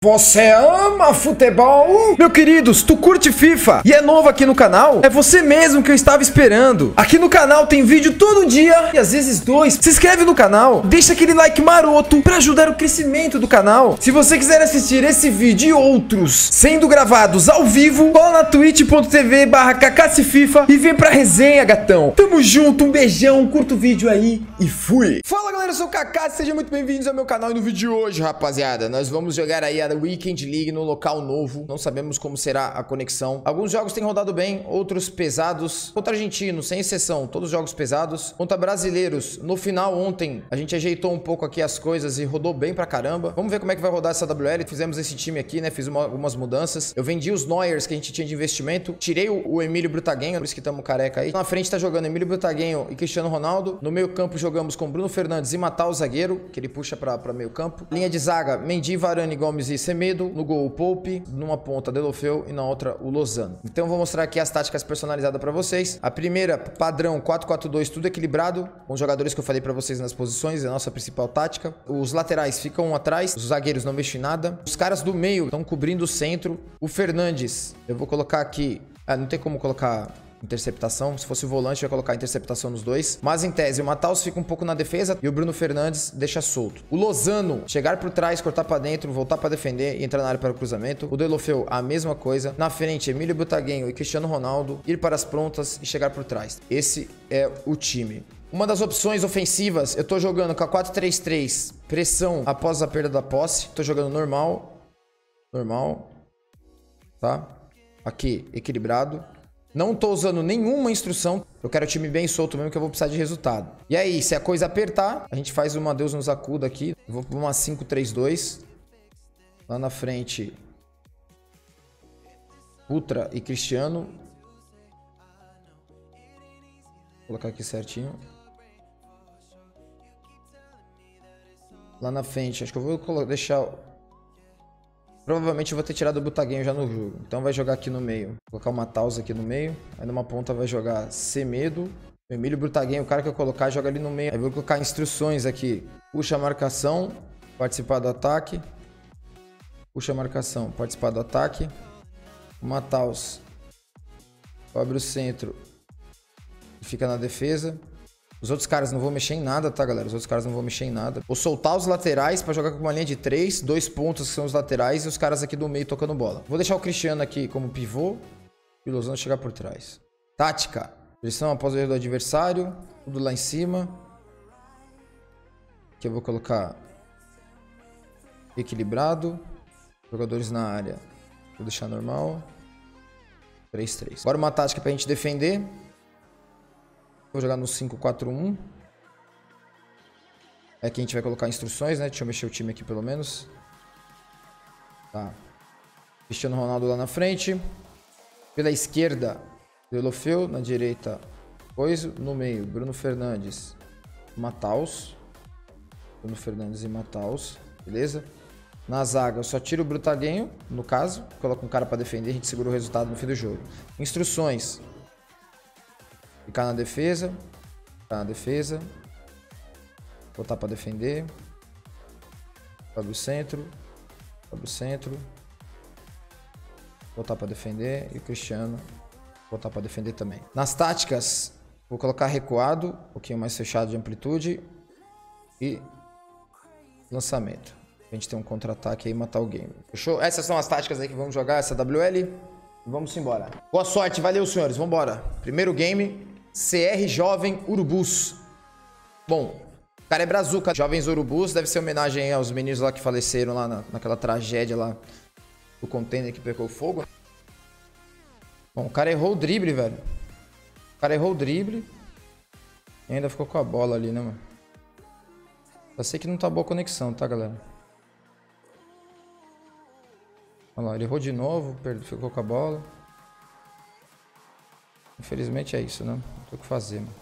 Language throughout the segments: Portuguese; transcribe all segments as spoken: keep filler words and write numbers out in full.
Você ama futebol? Meu queridos, tu curte FIFA e é novo aqui no canal? É você mesmo que eu estava esperando. Aqui no canal tem vídeo todo dia e às vezes dois. Se inscreve no canal, deixa aquele like maroto para ajudar o crescimento do canal. Se você quiser assistir esse vídeo e outros sendo gravados ao vivo, cola na twitch ponto tv barra kkcfifa e vem pra resenha, gatão. Tamo junto, um beijão, curta o vídeo aí e fui. Fala galera, eu sou o Kaká, sejam muito bem-vindos ao meu canal. E no vídeo de hoje, rapaziada, nós vamos jogar aí a Weekend League no local novo. Não sabemos como será a conexão. Alguns jogos têm rodado bem, outros pesados. Contra argentinos, sem exceção, todos jogos pesados. Contra brasileiros, no final ontem a gente ajeitou um pouco aqui as coisas e rodou bem pra caramba. Vamos ver como é que vai rodar essa W L. Fizemos esse time aqui, né? Fiz uma, algumas mudanças. Eu vendi os Neuers que a gente tinha de investimento. Tirei o, o Emílio Brutaguenho, por isso que estamos careca aí. Na frente tá jogando Emílio Brutaguenho e Cristiano Ronaldo. No meio campo jogamos com Bruno Fernandes e Matar o zagueiro, que ele puxa pra, pra meio campo. Linha de zaga, Mendy, Varane, Gomes e Semedo. No gol, o Pope. Numa ponta, Deulofeu. E na outra, o Lozano. Então, vou mostrar aqui as táticas personalizadas pra vocês. A primeira, padrão quatro quatro dois, tudo equilibrado. Com os jogadores que eu falei pra vocês nas posições. É a nossa principal tática. Os laterais ficam atrás. Os zagueiros não mexem em nada. Os caras do meio estão cobrindo o centro. O Fernandes, eu vou colocar aqui... Ah, não tem como colocar... interceptação, se fosse o volante eu ia colocar interceptação nos dois, mas em tese o Matheus fica um pouco na defesa e o Bruno Fernandes deixa solto. O Lozano, chegar por trás, cortar pra dentro, voltar pra defender e entrar na área para o cruzamento. O Deulofeu, a mesma coisa. Na frente, Emílio Brutaguenho e Cristiano Ronaldo, ir para as prontas e chegar por trás. Esse é o time. Uma das opções ofensivas, eu tô jogando com a quatro três três, pressão após a perda da posse. Tô jogando normal, normal, tá? Aqui, equilibrado. Não tô usando nenhuma instrução. Eu quero o time bem solto mesmo, que eu vou precisar de resultado. E aí, se a coisa apertar, a gente faz uma Deus nos acuda aqui. Eu vou para uma cinco três dois. Lá na frente, Ultra e Cristiano. Vou colocar aqui certinho. Lá na frente, acho que eu vou deixar... Provavelmente eu vou ter tirado o Brutaguenho já no jogo. Então vai jogar aqui no meio. Vou colocar o Matheus aqui no meio. Aí numa ponta vai jogar Semedo. O Emílio Brutaguenho, o cara que eu colocar, joga ali no meio. Aí vou colocar instruções aqui. Puxa a marcação. Participar do ataque. Puxa a marcação. Participar do ataque. O Matheus cobre o centro. E fica na defesa. Os outros caras não vão mexer em nada, tá, galera? Os outros caras não vão mexer em nada. Vou soltar os laterais pra jogar com uma linha de três. Dois pontos que são os laterais e os caras aqui do meio tocando bola. Vou deixar o Cristiano aqui como pivô. E o Lozano chegar por trás. Tática. Pressão após o erro do adversário. Tudo lá em cima. Aqui eu vou colocar equilibrado. Jogadores na área. Vou deixar normal. três três. Agora uma tática pra gente defender. Vou jogar no cinco quatro um. É que a gente vai colocar instruções, né? Deixa eu mexer o time aqui pelo menos. Tá. Cristiano Ronaldo lá na frente. Pela esquerda, Deulofeu. Na direita, Coisa. No meio, Bruno Fernandes, Matheus. Bruno Fernandes e Matheus. Beleza? Na zaga, eu só tiro o Brutaguenho, no caso. Coloco um cara pra defender, a gente segura o resultado no fim do jogo. Instruções. Ficar na defesa. Ficar na defesa. Voltar para defender. Sobe o centro. Sobe o centro. Voltar para defender. E o Cristiano voltar para defender também. Nas táticas, vou colocar recuado. Um pouquinho mais fechado de amplitude. E lançamento. A gente tem um contra-ataque aí e matar o game. Fechou? Essas são as táticas aí que vamos jogar. Essa W L. Vamos embora. Boa sorte. Valeu, senhores. Vambora. Primeiro game. C R Jovem Urubus. Bom, o cara é brazuca. Jovens Urubus deve ser homenagem aos meninos lá que faleceram lá na, naquela tragédia lá do container que pegou fogo. Bom, o cara errou o drible, velho. O cara errou o drible. E ainda ficou com a bola ali, né, mano? Eu sei que não tá boa a conexão, tá, galera? Olha lá, ele errou de novo, ficou com a bola. Infelizmente é isso, né? Não tem o que fazer, mano.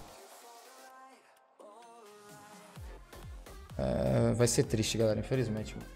É, vai ser triste, galera. Infelizmente, mano.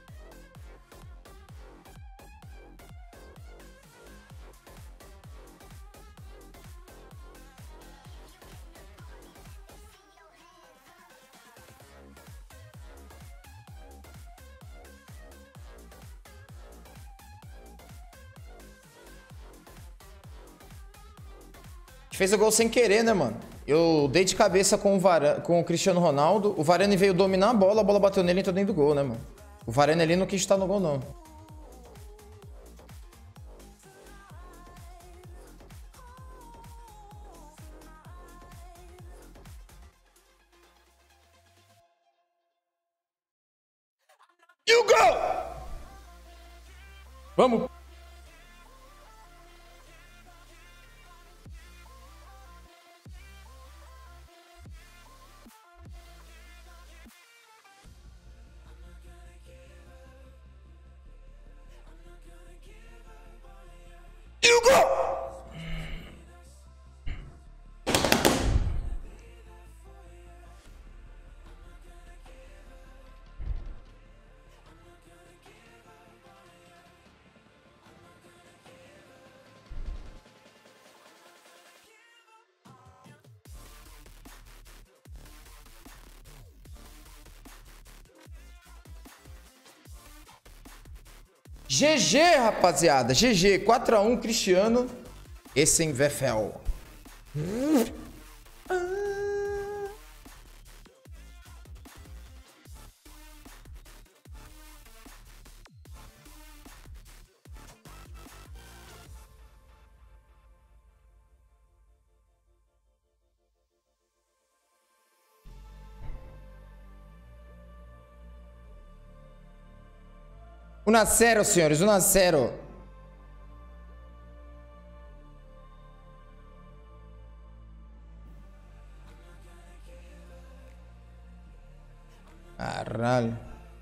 gente fez o gol sem querer, né, mano? Eu dei de cabeça com o, Varane, com o Cristiano Ronaldo. O Varane veio dominar a bola, a bola bateu nele e entrou dentro do gol, né, mano? O Varane ali não quis estar no gol, não. E o gol! Vamos! E o gol! G G, rapaziada. G G. quatro a um, Cristiano. Esse em Vefel. um a zero, senhores. um a zero. Caralho.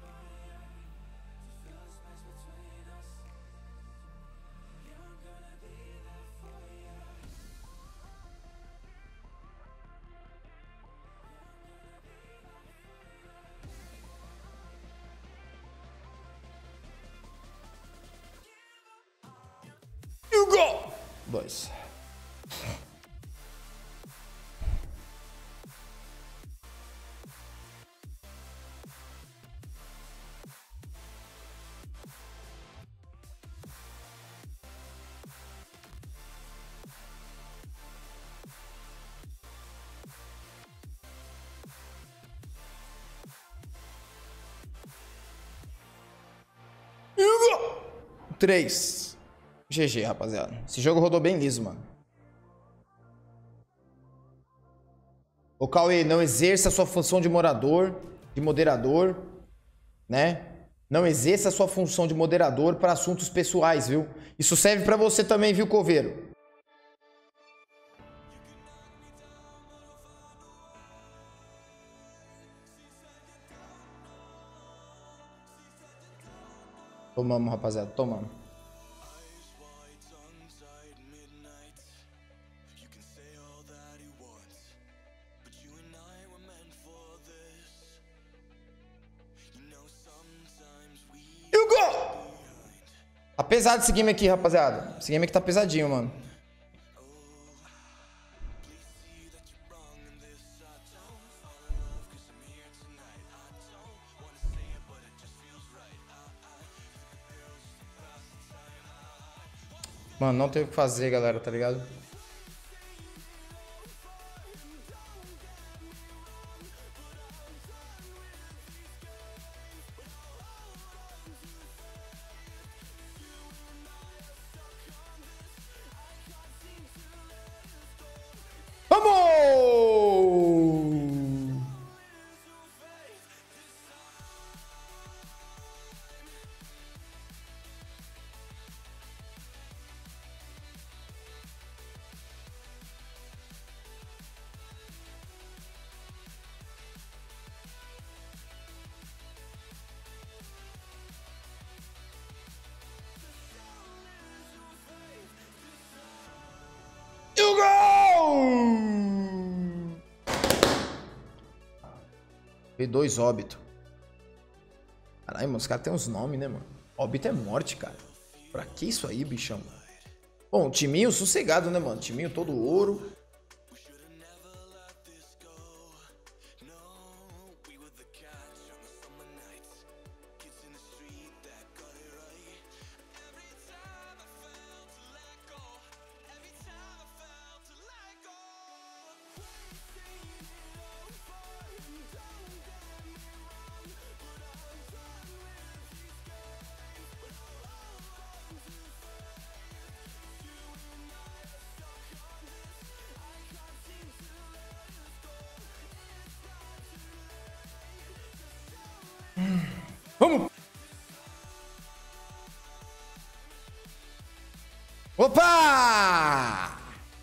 E o gol! Dois. E o gol! Três. G G, rapaziada. Esse jogo rodou bem liso, mano. Ô, Cauê, não exerça a sua função de morador, de moderador, né? Não exerça a sua função de moderador para assuntos pessoais, viu? Isso serve pra você também, viu, Coveiro? Tomamos, rapaziada, tomamos. E o gol! Tá pesado esse game aqui, rapaziada. Esse game aqui tá pesadinho, mano. Mano, não tem o que fazer, galera, tá ligado? Vamos! E o gol! V dois óbito. Caralho, mano, os caras têm uns nomes, né, mano? Óbito é morte, cara. Pra que isso aí, bichão? Bom, timinho sossegado, né, mano? Timinho todo ouro. Vamos! Opa!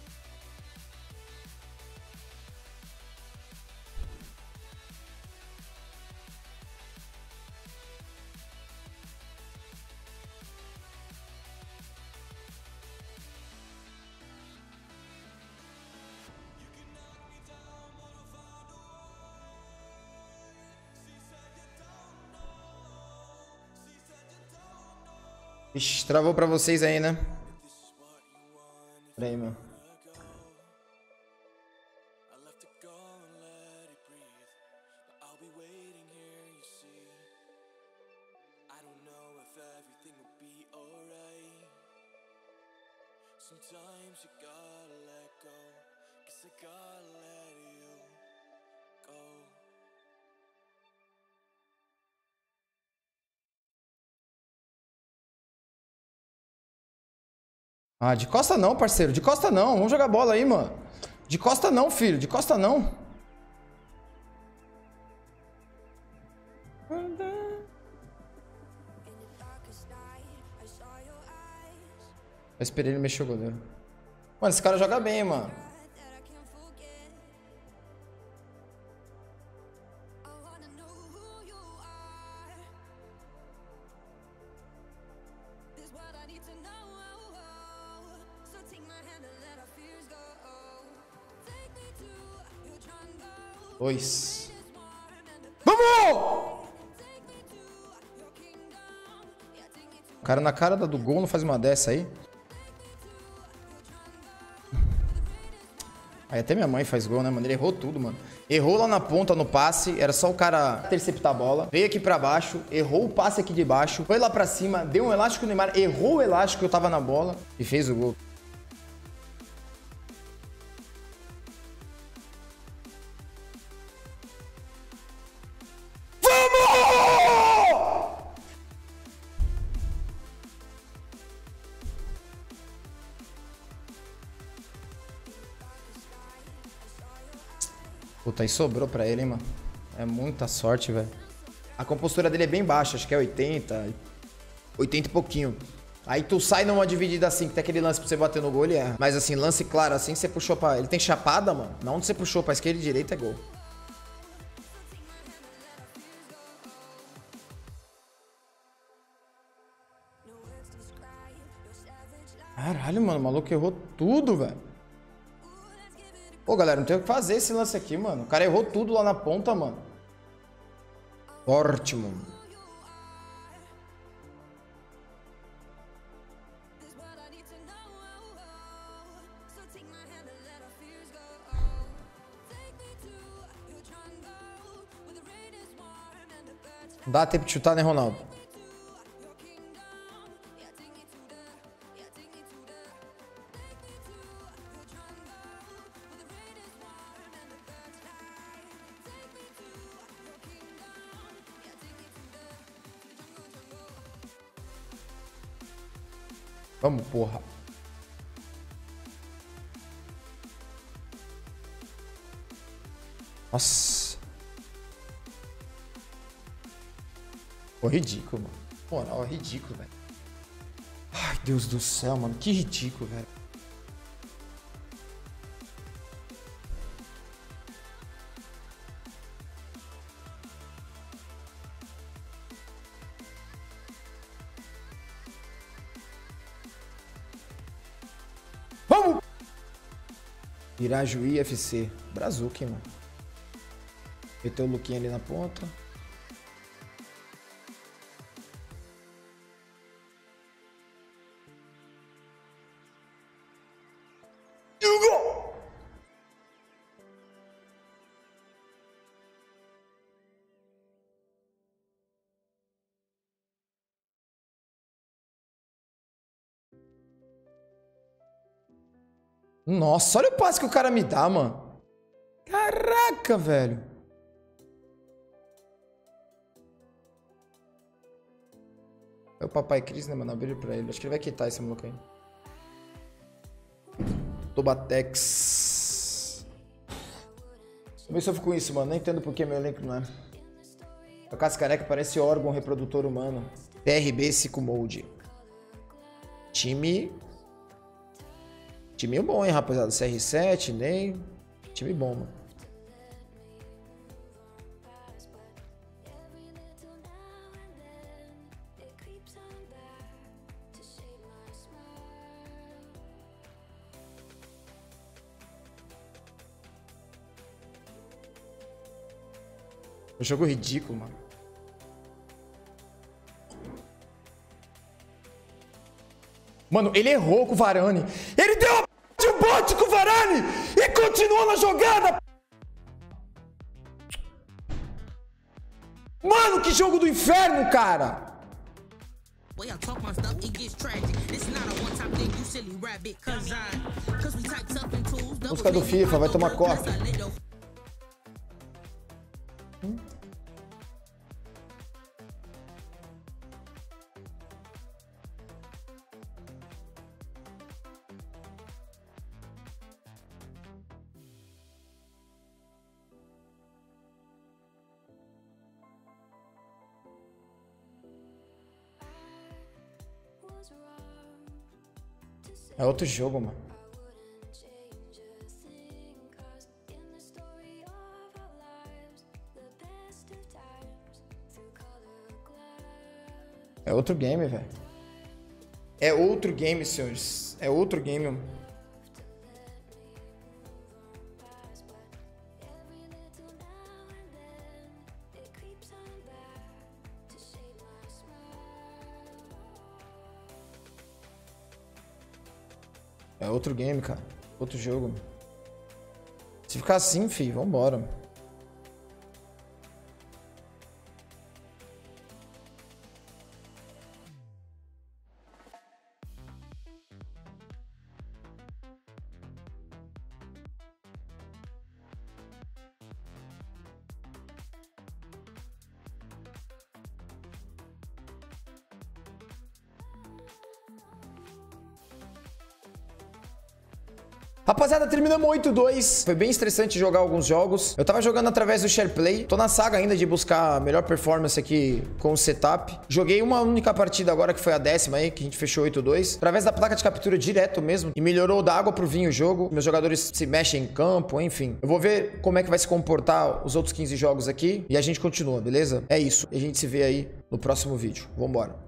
Ixi, travou pra vocês aí, né? Pera aí, mano. Ah, de costa não, parceiro. De costa não. Vamos jogar bola aí, mano. De costa não, filho. De costa não. Eu esperei ele mexer o goleiro. Mano, esse cara joga bem, mano. Dois. Vamos! O cara na cara do gol não faz uma dessa aí. Aí até minha mãe faz gol, né, mano? Ele errou tudo, mano. Errou lá na ponta, no passe. Era só o cara interceptar a bola. Veio aqui pra baixo. Errou o passe aqui de baixo. Foi lá pra cima. Deu um elástico no Neymar. Errou o elástico que eu tava na bola. E fez o gol. Puta, aí sobrou pra ele, hein, mano. É muita sorte, velho. A compostura dele é bem baixa, acho que é oitenta. oitenta e pouquinho. Aí tu sai numa dividida assim, que tem aquele lance pra você bater no gol, ele erra. Mas assim, lance claro assim, você puxou pra... Ele tem chapada, mano. Na onde você puxou pra esquerda e direita é gol. Caralho, mano, o maluco errou tudo, velho. Pô, galera, não tem o que fazer esse lance aqui, mano. O cara errou tudo lá na ponta, mano. Ótimo. Não dá tempo de chutar, né, Ronaldo? Vamos, porra. Nossa. Pô, ridículo, mano. Moral, é ridículo, velho. Ai, Deus do céu, mano. Que ridículo, velho. Vamos! Irajuí F C. Brazuca, hein, mano. Meteu o Luquinha ali na ponta. Nossa, olha o passe que o cara me dá, mano. Caraca, velho. É o Papai Cris, né, mano? Abrir pra ele. Acho que ele vai quitar esse maluco aí. Tobatex. Também sofro com isso, mano. Nem entendo por que meu elenco não é. A Cascareca parece órgão reprodutor humano. T R B Psychomode. Time... Time bom, hein, rapaziada. C R sete, Ney. Time bom, mano. Um jogo ridículo, mano. Mano, ele errou com o Varane. Ele deu a p de um bote com o Varane e continuou na jogada. Mano, que jogo do inferno, cara. Música do FIFA, vai tomar copa. Hum? É outro jogo, mano. É outro game, velho. É outro game, senhores. É outro game, mano. É outro game, cara. Outro jogo. Se ficar assim, fi, vambora. Rapaziada, terminamos oito a dois. Foi bem estressante jogar alguns jogos. Eu tava jogando através do SharePlay. Tô na saga ainda de buscar a melhor performance aqui com o setup. Joguei uma única partida agora, que foi a décima aí, que a gente fechou oito a dois. Através da placa de captura direto mesmo. E melhorou da água pro vinho o jogo. Meus jogadores se mexem em campo, enfim. Eu vou ver como é que vai se comportar os outros quinze jogos aqui. E a gente continua, beleza? É isso. E a gente se vê aí no próximo vídeo. Vambora.